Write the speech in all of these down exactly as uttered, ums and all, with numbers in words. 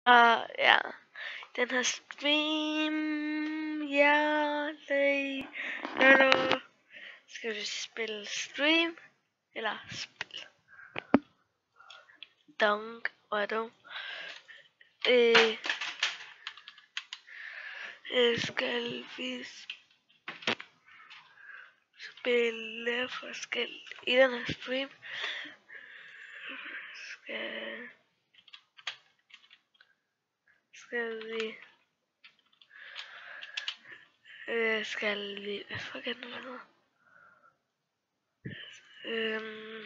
ja, den her stream, ja, det, nu skal vi spille stream, eller spil, dunk, og dunk, øh, skal vi spille forskelligt i den her stream, skal, skal vi, øh, skal vi, hvad fuck er det nu, hvad hedder? Øhm,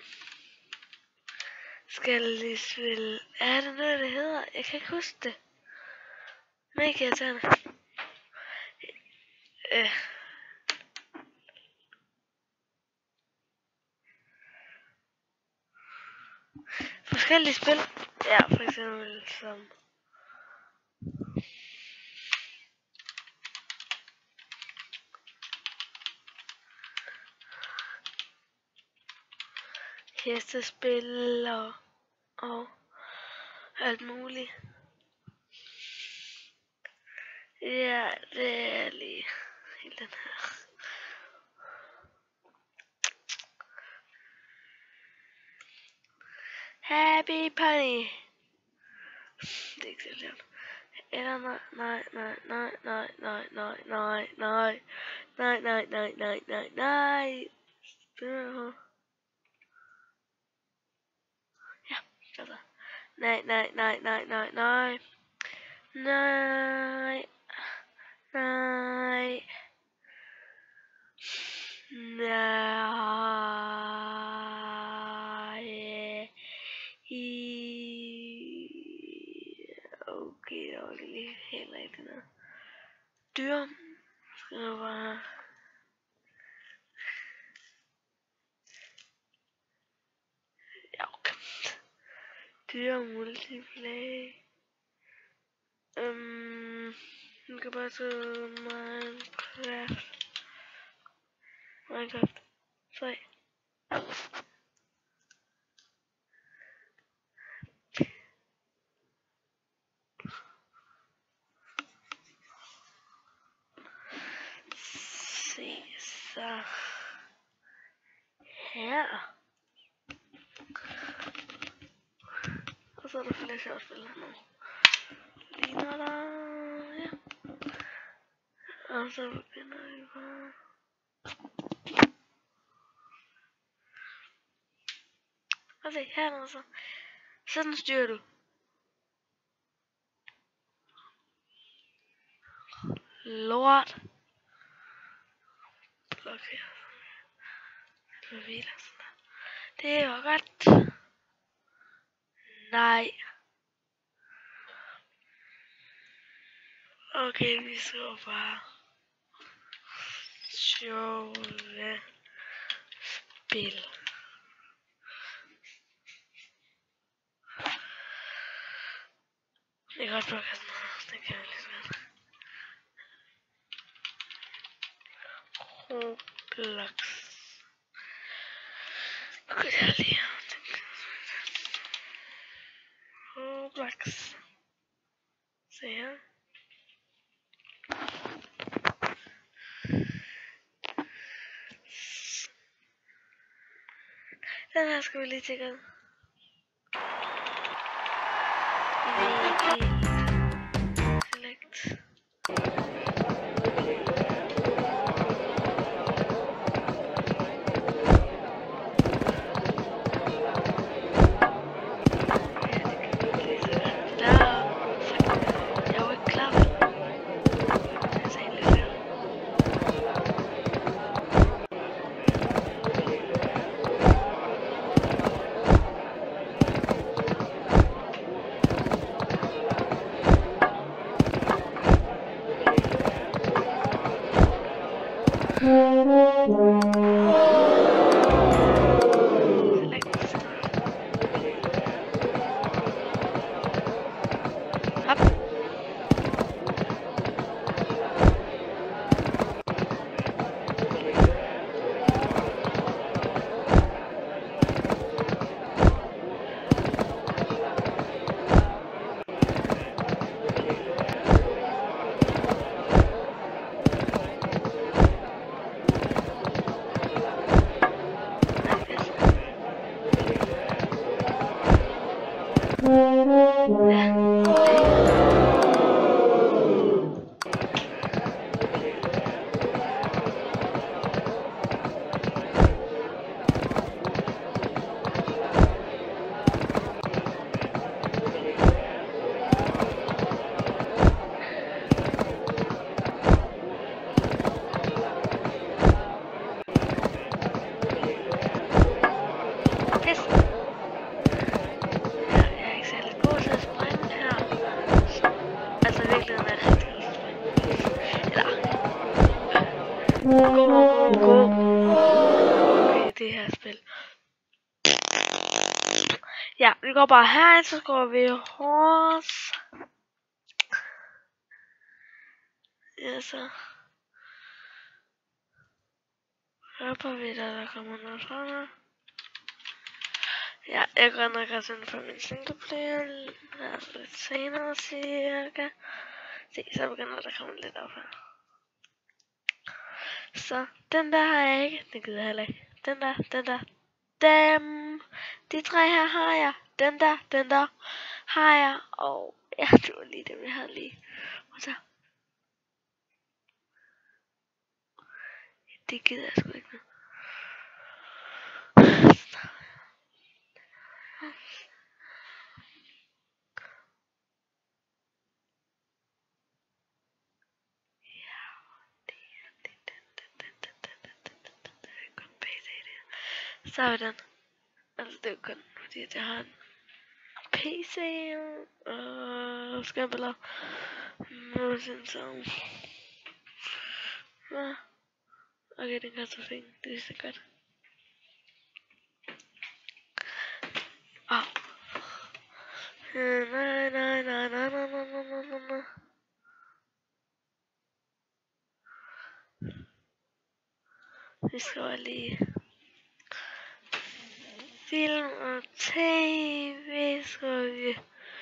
skal vi spille, er det noget, det hedder? Jeg kan ikke huske det. Mega irriterende. Øh. Forskellige spil. Ja, for eksempel som hestespil og, og alt muligt. Ja, det er lige helt den her. Happy Bunny. Det er ikke så sjovt. Eller nej, nej, nej, nej, nej, nej, nej, nej, nej, nej, nej, nej, nej, nej, nej. Ja, altså. Nej, nej, nej, nej, nej, nej. Nej. Nej. Nej. Okay, det var lige helt rigtigt noget. Dyr. Skal nu bare... Ja, okay. Dyr multiplayer. Øhm... Nu kan bare tage Minecraft. Minecraft. tre. Se så. Her. Og så er der flere sjovt spil her nu. Ligner der. Ja. Og så begynder vi bare. Og se, her er der så. Sådan styrer du. Lort. Blok her. Det var godt. Nej. Okay, vi skal bare sjove spil. Det kan godt plukke sådan noget. Det kan jeg lige sådan. Roblox. Okay, det er lige. Roblox. Se her. Den her skal vi lige tjekke ud. Select. Go, go, go. Okay, det her spil. Ja, vi går bare her, så går vi horse. Ja, så håber vi, der, der kommer noget fra mig. Ja, jeg går nok også ind for min singleplayer. Altså lidt senere cirka. Se, så begynder der at komme lidt op her. Så, den der har jeg ikke. Den gider jeg heller ikke. Den der, den der. Dem. De tre her har jeg. Den der, den der har jeg. Og ja, det var lige dem, jeg havde lige. Og så. Det gider jeg sgu ikke nu. Sådan. Altså det er jo kun fordi, at jeg har en P C og skærmbilleder. Motion sound. Ja. Okay, den kan så fint. Det er så godt. Au. Nej, nej, nej, nej, nej, nej, nej, nej, nej. Vi skal lige film og tv, skal vi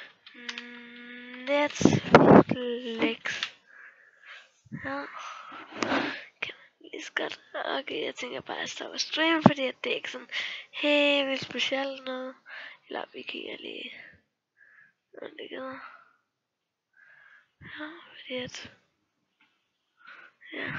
Netflix. Ja. Kan man lige så godt. Okay, jeg tænker bare at stoppe stream, fordi det er ikke sådan helt vildt specielt noget. Eller vi kigger lige. Hvordan det gider. Ja, fordi at ja.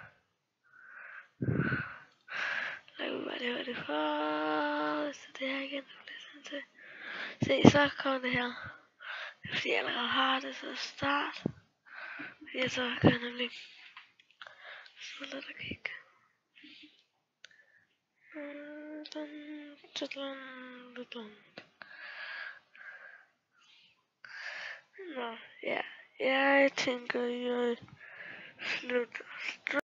Lad mig bare det, hvad det for. Så det her igen, så bliver sådan til. Se, så kommer det her. Det er fordi jeg allerede har det, så start. Fordi jeg så gør nemlig. Så lad dig kigge. Nå, ja. Jeg tænker, jeg slutter.